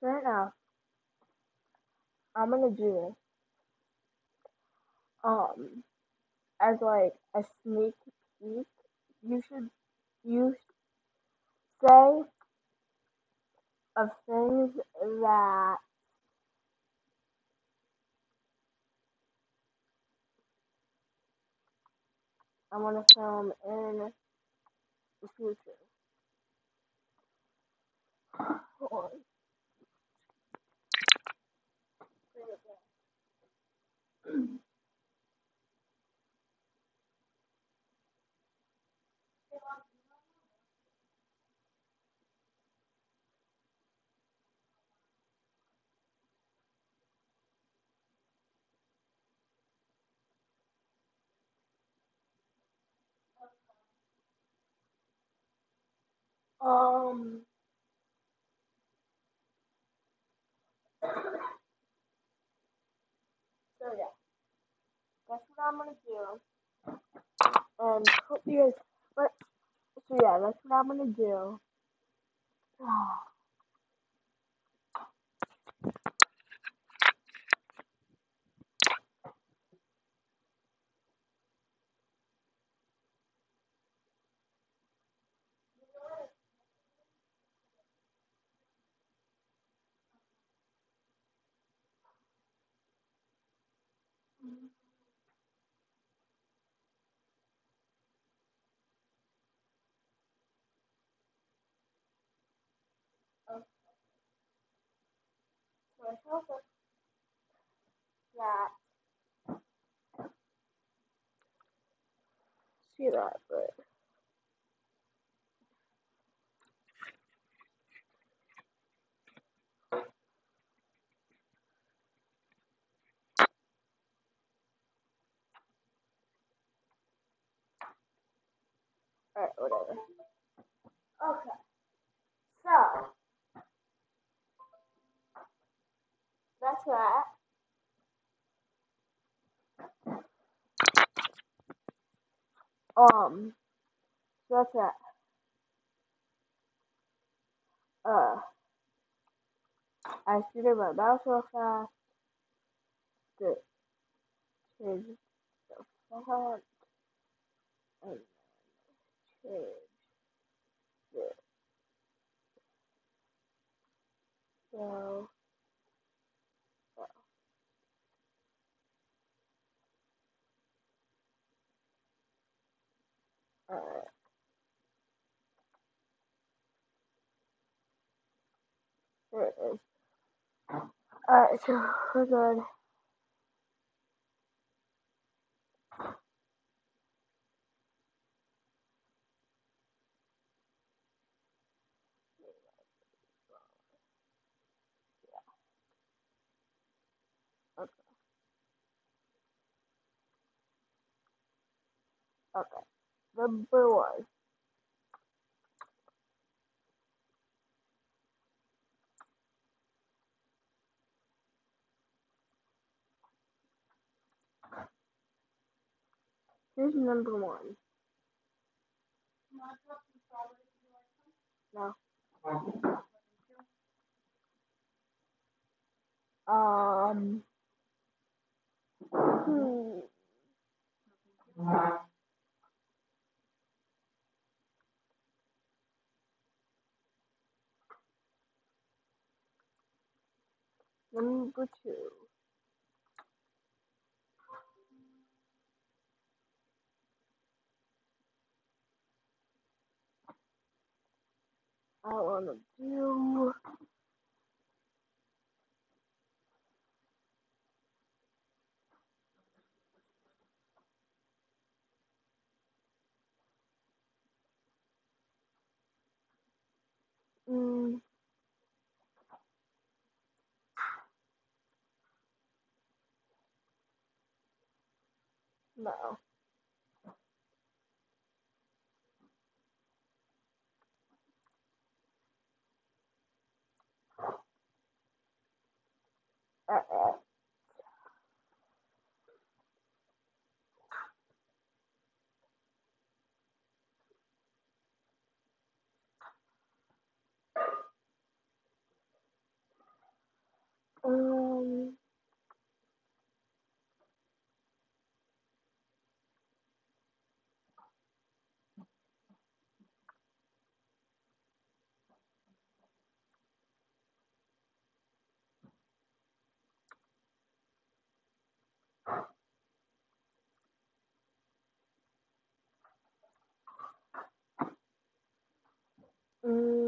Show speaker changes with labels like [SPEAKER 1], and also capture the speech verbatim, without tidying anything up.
[SPEAKER 1] Fair enough. I'm gonna do this. Um, as like a sneak peek, you should you say of things that I want to film in the future. Hold on. Um. So yeah, that's what I'm gonna do. And hope you guys. But so yeah, that's what I'm gonna do. So I felt that see that, but alright, whatever. Okay, so that's that. Um, so that's that. Uh, I speeded my mouse real fast. The change the font and change the so. Alright, there it is. Alright, so we're good. Okay, okay. Number one. Here's number one. No. Um. Hmm. Number two. I wanna do. Mm, no. Uh-uh. Um, mm,